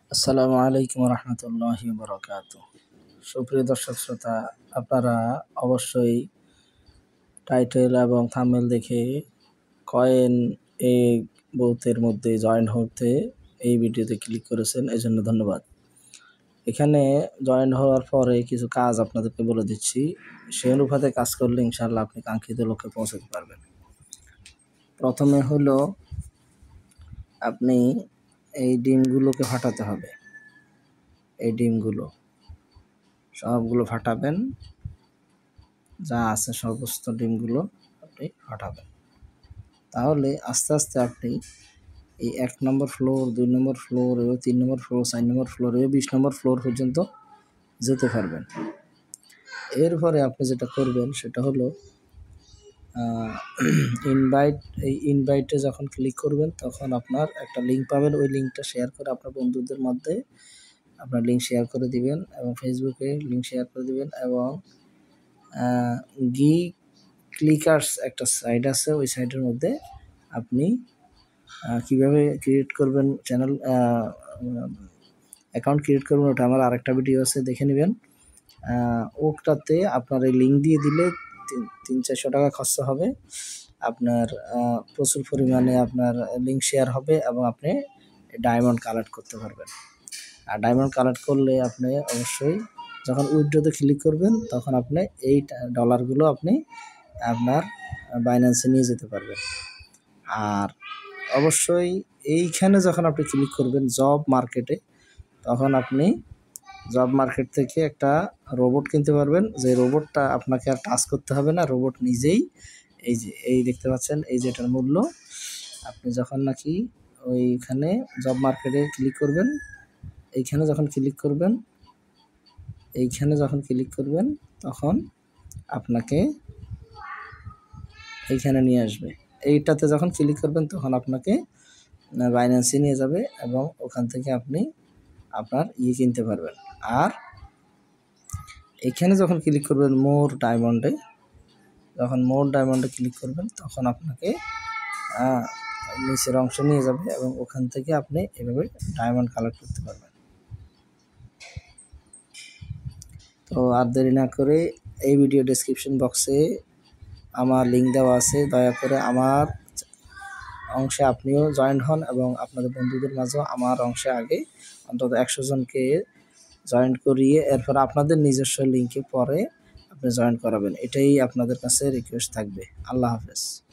আসসালামু আলাইকুম রহমতুল্লাহি বারাকাতুহু। সুপ্রিয় দর্শক শ্রোতা, আপনারা অবশ্যই টাইটেল এবং থাম্বনেল দেখে কয়েন এই বউতের মধ্যে জয়েন হতে এই ভিডিওতে ক্লিক করেছেন, এই জন্য ধন্যবাদ। এখানে জয়েন হওয়ার পরে কিছু কাজ আপনাদেরকে বলে দিচ্ছি, সেই অনুপাতে কাজ করলে ইনশাআল্লাহ আপনি কাঙ্ক্ষিত লক্ষ্যে পৌঁছাতে পারবেন। প্রথমে হলো আপনি এই ডিমগুলোকে ফাটাতে হবে। এই ডিমগুলো সবগুলো ফাটাবেন, যা আছে সমস্ত ডিমগুলো আপনি ফাটাবেন। তাহলে আস্তে আস্তে আপনি এই 1 নম্বর ফ্লোর, 2 নম্বর ফ্লোর, 3 নম্বর ফ্লোর, 4 নম্বর ফ্লোর, 20 নম্বর ফ্লোর পর্যন্ত যেতে পারবেন। এরপরে আপনি যেটা করবেন সেটা হলো এই ইনভাইটে যখন ক্লিক করবেন তখন আপনার একটা লিঙ্ক পাবেন। ওই লিঙ্কটা শেয়ার করে আপনার বন্ধুদের মধ্যে আপনার লিঙ্ক শেয়ার করে দিবেন এবং ফেসবুকে লিঙ্ক শেয়ার করে দিবেন এবং ক্লিকার্স একটা সাইট আছে, ওই সাইটের মধ্যে আপনি কিভাবে ক্রিয়েট করবেন চ্যানেল অ্যাকাউন্ট ক্রিয়েট করবেন, ওটা আমার আরেকটা ভিডিও আছে, দেখে নেবেন। ওটাতে আপনার এই লিঙ্ক দিয়ে দিলে 300-400 টাকা খরচা হবে। আপনার প্রচুর পরিমাণে আপনার লিঙ্ক শেয়ার হবে এবং আপনি ডায়মন্ড কালেক্ট করতে পারবেন। আর ডায়মন্ড কালেক্ট করলে আপনি অবশ্যই যখন উইথড্রতে ক্লিক করবেন তখন আপনি এই ডলারগুলো আপনি আপনার বাইন্যান্সে নিয়ে যেতে পারবেন। আর অবশ্যই এইখানে যখন আপনি ক্লিক করবেন জব মার্কেটে, তখন আপনি জব মার্কেট থেকে একটা রোবট কিনতে পারবেন। যে রোবটটা আপনাকে আর টাচ করতে হবে না, রোবট নিজেই এই দেখতে পাচ্ছেন, এই যে এটার মূল্য। আপনি যখন নাকি ওইখানে জব মার্কেটে ক্লিক করবেন, এইখানে যখন ক্লিক করবেন তখন আপনাকে এইখানে নিয়ে আসবে। এইটাতে যখন ক্লিক করবেন তখন আপনাকে বাইন্যান্সে নিয়ে যাবে এবং ওখান থেকে আপনি আপনার কিনতে পারবেন। আর এখানে যখন ক্লিক করবেন যখন মোর ডায়মন্ডে ক্লিক করবেন তখন আপনাকে নিচের অংশ নিয়ে যাবে এবং ওখান থেকে আপনি এভাবে ডায়মন্ড কালেক্ট করতে পারবেন। তো আর দেরি না করে এই ভিডিও ডেসক্রিপশন বক্সে আমার লিঙ্ক দেওয়া আছে, দয়া করে আমার অংশে আপনিও জয়েন হন এবং আপনাদের বন্ধুদের মাঝেও আমার অংশে আগে অন্তত 100 জনকে জয়েন করিয়ে এরপর আপনাদের নিজস্ব লিঙ্কে পরে আপনি জয়েন করাবেন। এটাই আপনাদের কাছে রিকোয়েস্ট থাকবে। আল্লাহ হাফেজ।